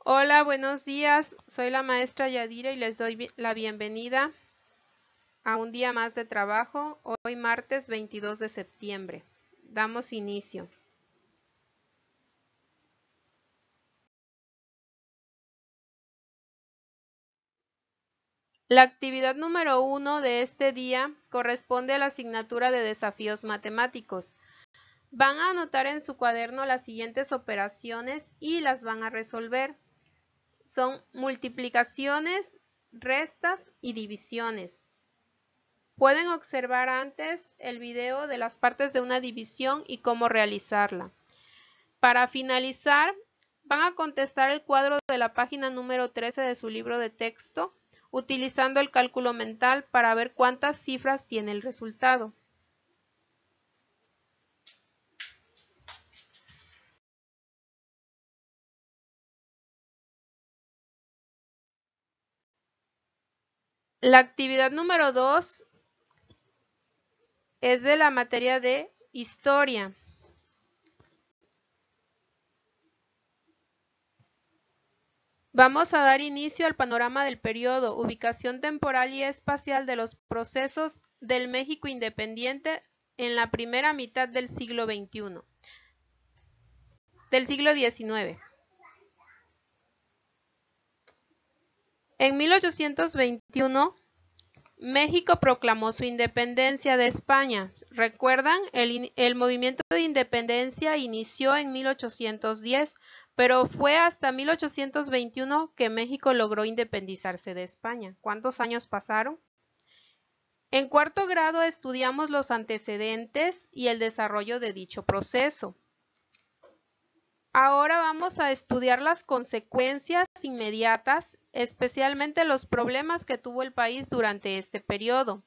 Hola, buenos días. Soy la maestra Yadira y les doy la bienvenida a un día más de trabajo, hoy martes 22 de septiembre. Damos inicio. La actividad número 1 de este día corresponde a la asignatura de desafíos matemáticos. Van a anotar en su cuaderno las siguientes operaciones y las van a resolver. Son multiplicaciones, restas y divisiones. Pueden observar antes el video de las partes de una división y cómo realizarla. Para finalizar, van a contestar el cuadro de la página número 13 de su libro de texto, utilizando el cálculo mental para ver cuántas cifras tiene el resultado. La actividad número 2 es de la materia de historia. Vamos a dar inicio al panorama del periodo, ubicación temporal y espacial de los procesos del México independiente en la primera mitad del siglo XIX. En 1821, México proclamó su independencia de España. ¿Recuerdan? El movimiento de independencia inició en 1810, pero fue hasta 1821 que México logró independizarse de España. ¿Cuántos años pasaron? En cuarto grado estudiamos los antecedentes y el desarrollo de dicho proceso. Ahora vamos a estudiar las consecuencias inmediatas, especialmente los problemas que tuvo el país durante este periodo,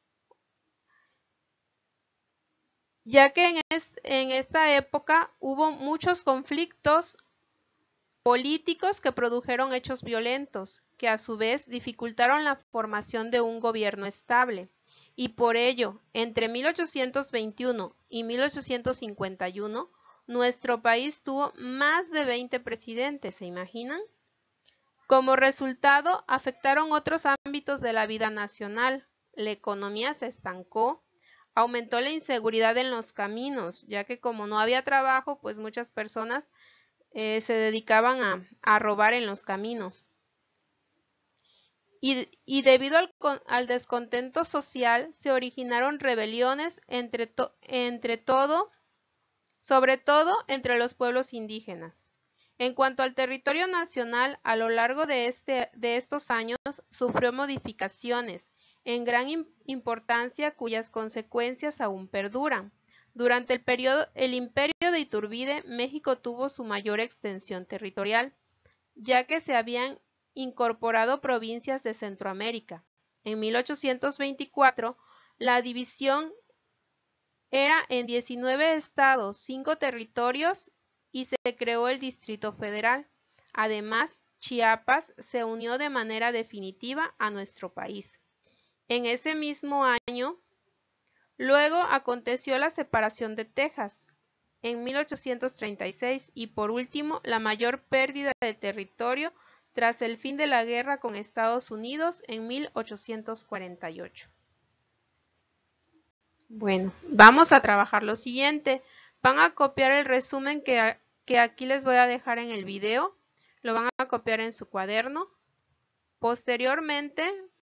ya que en esta época hubo muchos conflictos políticos que produjeron hechos violentos, que a su vez dificultaron la formación de un gobierno estable. Y por ello, entre 1821 y 1851, nuestro país tuvo más de 20 presidentes, ¿se imaginan? Como resultado, afectaron otros ámbitos de la vida nacional. La economía se estancó, aumentó la inseguridad en los caminos, ya que como no había trabajo, pues muchas personas se dedicaban a robar en los caminos. Y debido al descontento social, se originaron rebeliones sobre todo entre los pueblos indígenas. En cuanto al territorio nacional, a lo largo de estos años sufrió modificaciones en gran importancia cuyas consecuencias aún perduran. Durante el imperio de Iturbide, México tuvo su mayor extensión territorial, ya que se habían incorporado provincias de Centroamérica. En 1824, la división era en 19 estados, 5 territorios y se creó el Distrito Federal. Además, Chiapas se unió de manera definitiva a nuestro país. En ese mismo año, luego aconteció la separación de Texas en 1836 y por último la mayor pérdida de territorio tras el fin de la guerra con Estados Unidos en 1848. Bueno, vamos a trabajar lo siguiente. Van a copiar el resumen que aquí les voy a dejar en el video. Lo van a copiar en su cuaderno. Posteriormente,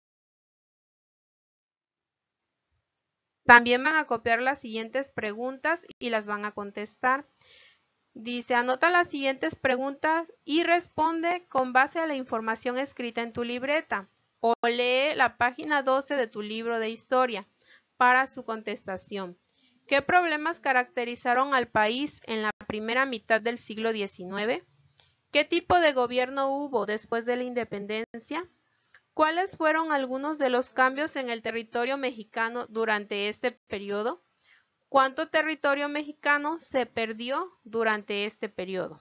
también van a copiar las siguientes preguntas y las van a contestar. Dice, anota las siguientes preguntas y responde con base a la información escrita en tu libreta o lee la página 12 de tu libro de historia para su contestación. ¿Qué problemas caracterizaron al país en la primera mitad del siglo XIX? ¿Qué tipo de gobierno hubo después de la independencia? ¿Cuáles fueron algunos de los cambios en el territorio mexicano durante este periodo? ¿Cuánto territorio mexicano se perdió durante este periodo?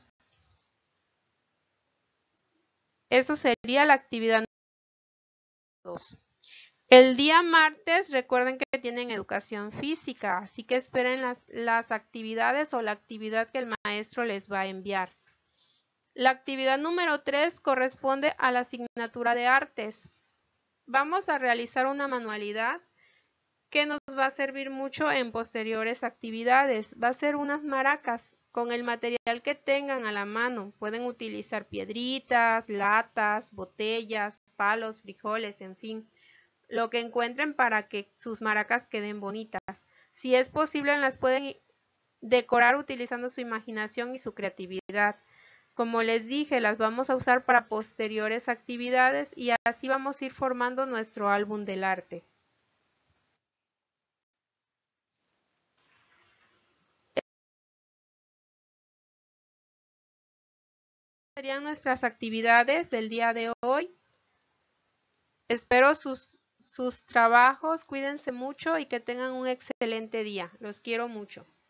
Eso sería la actividad número 2. El día martes recuerden que tienen educación física, así que esperen las actividades o la actividad que el maestro les va a enviar. La actividad número 3 corresponde a la asignatura de artes. Vamos a realizar una manualidad que nos va a servir mucho en posteriores actividades. Va a ser unas maracas con el material que tengan a la mano. Pueden utilizar piedritas, latas, botellas, palos, frijoles, en fin, lo que encuentren para que sus maracas queden bonitas. Si es posible, las pueden decorar utilizando su imaginación y su creatividad. Como les dije, las vamos a usar para posteriores actividades y así vamos a ir formando nuestro álbum del arte. Serían nuestras actividades del día de hoy. Espero sus trabajos, cuídense mucho y que tengan un excelente día. Los quiero mucho.